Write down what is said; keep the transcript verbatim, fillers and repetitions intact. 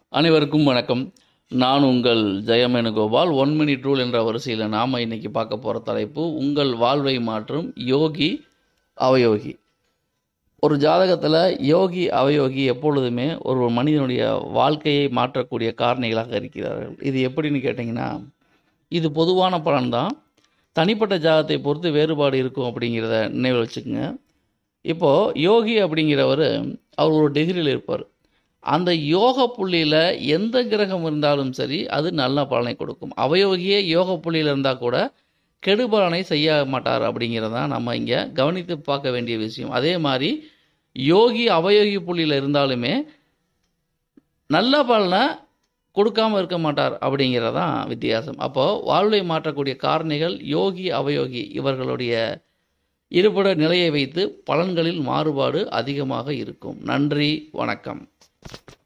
அனைவருக்கும் வணக்கம். நான் உங்கள் ஜெயமேனுகோபால். ஒன் மினிட் ரூல் என்ற வரிசையில் நாம் இன்னைக்கு பார்க்க போகிற தலைப்பு உங்கள் வாழ்வை மாற்றும் யோகி அவயோகி. ஒரு ஜாதகத்தில் யோகி அவயோகி எப்பொழுதுமே ஒரு மனிதனுடைய வாழ்க்கையை மாற்றக்கூடிய காரணிகளாக இருக்கிறார்கள். இது எப்படின்னு கேட்டிங்கன்னா, இது பொதுவான பலன் தான். தனிப்பட்ட ஜாதகத்தை பொறுத்து வேறுபாடு இருக்கும் அப்படிங்கிறத நினைவில் வச்சுக்கோங்க. இப்போது யோகி அப்படிங்கிறவர் அவர் ஒரு டிகிரியில் இருப்பார். அந்த யோக புள்ளியில் எந்த கிரகம் இருந்தாலும் சரி அது நல்ல பலனை கொடுக்கும். அவயோகியே யோக புள்ளியில் இருந்தால் கூட கெடு பலனை செய்ய மாட்டார் அப்படிங்கிறதான் நம்ம இங்கே கவனித்து பார்க்க வேண்டிய விஷயம். அதே மாதிரி யோகி அவயோகி புள்ளியில் இருந்தாலுமே நல்ல பலனை கொடுக்காமல் இருக்க மாட்டார் அப்படிங்கிறதான் வித்தியாசம். அப்போது வாழ்வை மாற்றக்கூடிய காரணிகள் யோகி அவயோகி இவர்களுடைய இருபட நிலையை வைத்து பலன்களில் மாறுபாடு அதிகமாக இருக்கும். நன்றி, வணக்கம்.